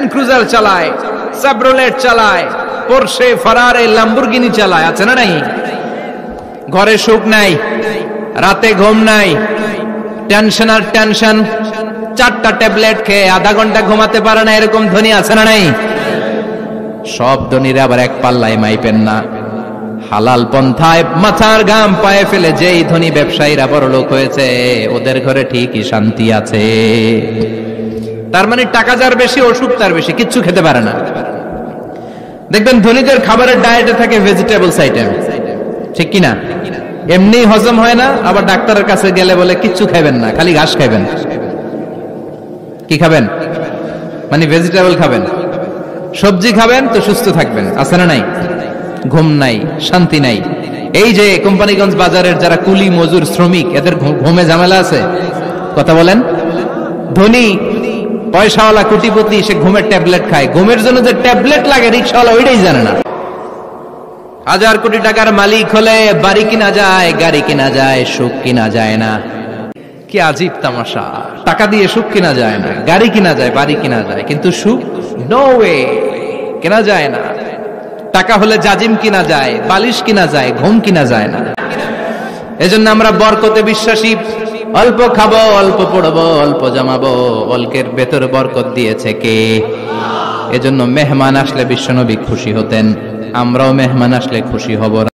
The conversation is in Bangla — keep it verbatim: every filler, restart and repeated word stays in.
ল্যান্ড ক্রুজার চালায়, সাব্রোলেট চালায়, পোরশে, ফারারে, ল্যাম্বরগিনি চালায়, আছে না নাই? ঘরে সুখ নাই, রাতে ঘুম নাই, টেনশন আর টেনশন, চারটা ট্যাবলেট খেয়ে আধা ঘন্টা ঘুমাতে পারে না, এরকম ধনী আছে না নাই? সব ধনীরা আবার এক পাল্লায় মাইপেন না। হালাল পন্থায় মাথার ঘাম পায়ে ফেলে যেই ধনী ব্যবসায়ীরা বড় লোক হয়েছে, ওদের ঘরে ঠিকই শান্তি আছে। তার মানে টাকা যার বেশি, অসুখ তার বেশি, কিচ্ছু খেতে পারে না। দেখবেন ধনীদের খাবারের ডায়েটে থাকে ভেজিটেবলস আইটেম, ঠিক কিনা? এমনি হজম হয় না, আবার ডাক্তারের কাছে গেলে বলে কিচ্ছু খাবেন না, খালি ঘাস খাবেন। কি খাবেন? মানে ভেজিটেবল খাবেন, সবজি খাবেন তো সুস্থ থাকবেন, আছে না নাই? ঘুম নাই, শান্তি নাই। এই যে কোম্পানিগঞ্জ বাজারের যারা কুলি মজুর শ্রমিক, এদের ঘুমে ঝামেলা আছে? কথা বলেন। ধনী পয়সাওয়ালা কোটিপতি, সে ঘুমের ট্যাবলেট খায়। ঘুমের জন্য যে ট্যাবলেট লাগে রিক্সাওয়ালা ওইটাই জানে না। হাজার কোটি টাকার মালিক হলে বাড়ি কিনা যায়, গাড়ি কিনা যায়, সুখ কিনা যায় না। কি আজীব তামাশা! টাকা দিয়ে সুখ কিনা যায় না, গাড়ি কিনা যায়, বাড়ি কিনা যায়, কিন্তু সুখ নো ওয়ে, কেনা যায় না। টাকা হলে জাজিম কিনা যায়, বালিশ কিনা যায়, ঘুম কিনা যায় না। এজন্য আমরা বরকতে বিশ্বাসী। অল্প খাবো, অল্প পড়বো, অল্প জমাবো, অল্পের ভেতর বরকত দিয়েছে কে? এজন্য মেহমান আসলে বিশ্বনবী খুশি হতেন, আমরাও মেহমান আসলে খুশি হব।